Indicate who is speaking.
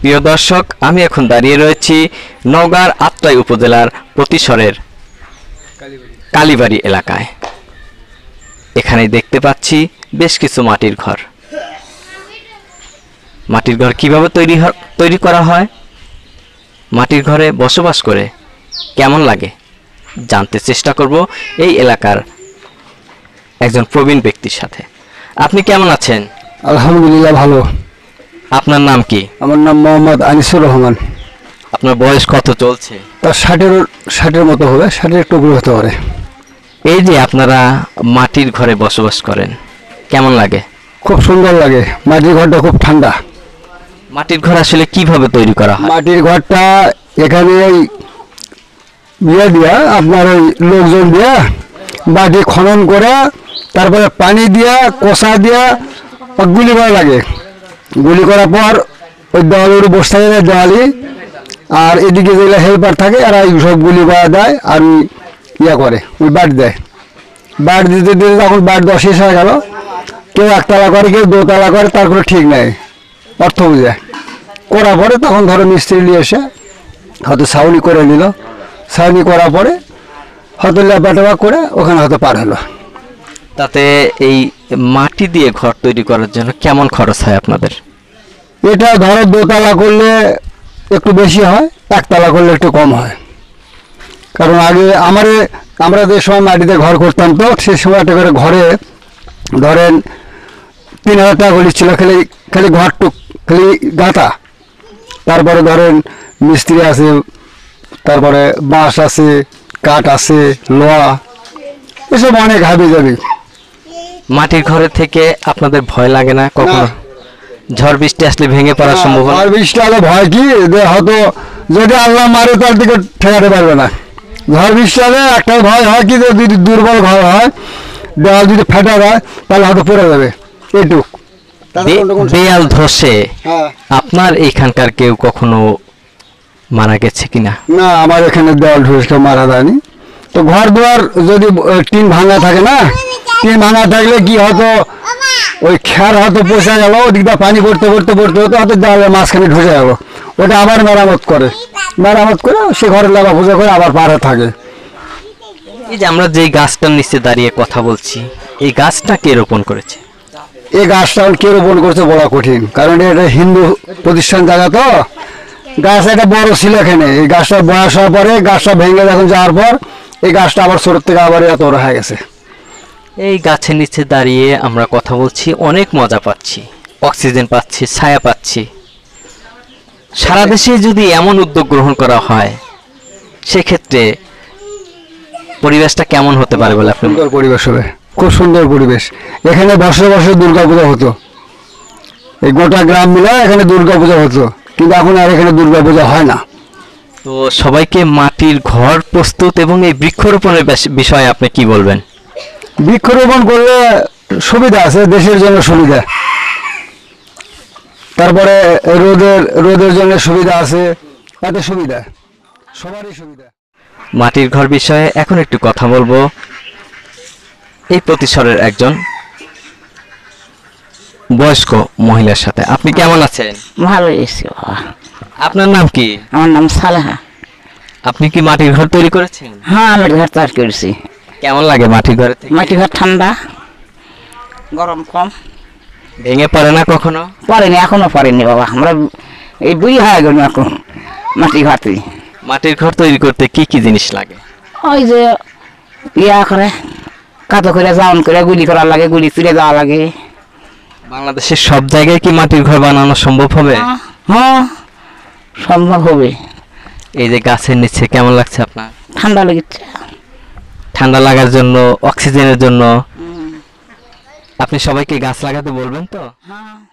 Speaker 1: প্রিয় দর্শক, আমি এখন দাঁড়িয়ে রয়েছি নওগাঁর আত্রাই উপজেলার প্রতিশরের কালীবাড়ি এলাকায়। এখানে দেখতে পাচ্ছি বেশ কিছু মাটির ঘর। মাটির ঘর কিভাবে তৈরি করা হয়, মাটির ঘরে বসবাস করে কেমন লাগে জানতে চেষ্টা করব এই এলাকার একজন প্রবীণ ব্যক্তির সাথে। আপনি কেমন আছেন?
Speaker 2: আলহামদুলিল্লাহ ভালো।
Speaker 1: আপনার নাম কি?
Speaker 2: আমার নাম মোহাম্মদ আনিসুর রহমান।
Speaker 1: আপনার বয়স কত চলছে?
Speaker 2: তার 60-এর মতো হবে, 60-এর একটু উপরে হতে পারে।
Speaker 1: এই যে আপনারা মাটির ঘরে বসবাস করেন, কেমন লাগে?
Speaker 2: খুব সুন্দর লাগে। মাটির ঘরটা খুব ঠান্ডা।
Speaker 1: মাটির ঘর আসলে কিভাবে তৈরি করা হয়?
Speaker 2: মাটির ঘরটা এখানে দিয়া আপনার ওই লোকজন দিয়া মাটি খনন করে তারপরে পানি দিয়া কষা দিয়া গুলি করা লাগে। গুলি করার পর ওই দেওয়ালের বসতে যায় দেওয়ালি, আর এদিকে যেগুলো হেল্পার থাকে আর এই সব গুলি করা দেয় আর ইয়া করে ওই বাট দেয়। বাট দিতে দিতে তখন বাট দেওয়া শেষ হয়ে গেল। কেউ একতলা করে, কেউ দোতলা করে, তার কোনো ঠিক নেই। অর্থ বুঝে করার পরে তখন ধরো মিস্ত্রি নিয়ে এসে হয়তো ছাউনি করে নিল। ছাউনি করার পরে হয়তো লেপা করে ওখানে হয়তো পার হলো।
Speaker 1: তাতে এই মাটি দিয়ে ঘর তৈরি করার জন্য কেমন খরচ হয় আপনাদের?
Speaker 2: এটা ধরো দোতলা করলে একটু বেশি হয়, একতলা করলে একটু কম হয়। কারণ আগে আমরা যে সময় মাটিতে ঘর করতাম, তো সেই সময় একটা করে ঘরে ধরেন 3000 টাকা করে ছিল খালি ঘরটুক, খালি গাঁথা। তারপরে ধরেন মিস্ত্রি আছে, তারপরে বাঁশ আছে, কাঠ আছে, লোহা, এসব অনেক হাবি যাবি।
Speaker 1: মাটির ঘরে থেকে আপনাদের ভয় লাগে না কখনো? ঝড় বৃষ্টি আসলে ভেঙে পড়ার সম্ভাবনা?
Speaker 2: ঝড় বৃষ্টি হলে ভয় কি, যে হয়তো যদি আল্লাহ মারে তার দিকে ঠেকাতে পারবে না। ঝড় বৃষ্টি হলে একটা ভয় হয় কি, যে যদি দুর্বল ঘর হয়, দেওয়াল যদি ফেটা যায় তাহলে হয়তো পড়ে যাবে। এইটুক
Speaker 1: দেয়াল ধসে
Speaker 2: হ্যাঁ।
Speaker 1: আপনার এইখানকার কেউ কখনো মারা গেছে কিনা?
Speaker 2: না, আমার এখানে দেওয়াল ধসে কেউ মারা যায়নি। তো ঘর দুয়ার যদি টিন ভাঙা থাকে না, টিন ভাঙা থাকলে কি হয়তো ওই খের হয়তো পচে গেল, ওদিক দিয়ে পানি পড়তে হয়তো দেওয়ালের মাঝখানে ঢুকে গেল। ওটা আবার মেরামত করে সে ঘরে লাগা পূজা করে আবার পাড়ে থাকে।
Speaker 1: এই যে আমরা যেই গাছটার নিচে দাঁড়িয়ে কথা বলছি, এই গাছটা কে রোপণ করেছে?
Speaker 2: এই গাছটা কে রোপণ করছে বলা কঠিন, কারণ এটা হিন্দু প্রতিষ্ঠান জায়গা, তো গাছ একটা বড় ছিল এখানে। এই গাছটার বয়স হওয়ার পরে গাছটা ভেঙে যখন যাওয়ার পর এই গাছটা আবার ছোট থেকে আবার এত বড় হয়ে গেছে।
Speaker 1: এই গাছের নিচে দাঁড়িয়ে আমরা কথা বলছি, অনেক মজা পাচ্ছি, অক্সিজেন পাচ্ছি, ছায়া পাচ্ছি। সারা দেশে যদি এমন উদ্যোগ গ্রহণ করা হয়, সেক্ষেত্রে পরিবেশটা কেমন হতে পারে বলে আপনি?
Speaker 2: সুন্দর পরিবেশ হবে, খুব সুন্দর পরিবেশ। এখানে বছরে দুর্গাপূজা হতো, এই গোটা গ্রাম মিলে এখানে দুর্গাপূজা হতো, কিন্তু এখন আর এখানে দুর্গাপূজা হয় না।
Speaker 1: তো সবাইকে মাটির ঘর প্রস্তুত এবং এই বৃক্ষরোপণের বিষয়ে আপনি কি বলবেন?
Speaker 2: বৃক্ষরোপণ করলে সুবিধা আছে, দেশের জন্য সুবিধা, তারপরে রোদের জন্য সুবিধা আছে, তাতে সুবিধা, সবারই সুবিধা।
Speaker 1: মাটির ঘর বিষয়ে এখন একটু কথা বলবো এই প্রতিশরের একজন বয়স্ক মহিলার সাথে। আপনি কেমন আছেন?
Speaker 3: ভালো এসেছি বাবা।
Speaker 1: আপনার নাম কি?
Speaker 3: আমার নাম সালেহা।
Speaker 1: আপনি কি মাটির ঘর তৈরি করেছেন?
Speaker 3: হ্যাঁ, আমি ঘর তৈরি করেছি।
Speaker 1: কেমন লাগে মাটির ঘরে থেকে?
Speaker 3: মাটি ঘর ঠান্ডা, গরম কম,
Speaker 1: ভেঙে পড়ে না কখনো?
Speaker 3: পড়েনি, এখনো পড়েনি বাবা। আমরা এই বুড়ি হয়ে গেল এখন মাটি ঘর তৈরি।
Speaker 1: মাটির ঘর তৈরি করতে কি কি জিনিস লাগে?
Speaker 3: ওই যে ইয়া করে কাতো করে জাউন করে গুলি করা লাগে, গুলি তুলে দেওয়া লাগে।
Speaker 1: বাংলাদেশের সব জায়গায় কি মাটির ঘর বানানো সম্ভব হবে?
Speaker 3: হ্যাঁ, সম্ভব হবে।
Speaker 1: এই যে গাছের নিচে কেমন লাগছে আপনার?
Speaker 3: ঠান্ডা লেগেছে।
Speaker 1: ঠান্ডা লাগার জন্য, অক্সিজেনের জন্য আপনি সবাইকে গাছ লাগাতে বলবেন তো?
Speaker 3: হ্যাঁ।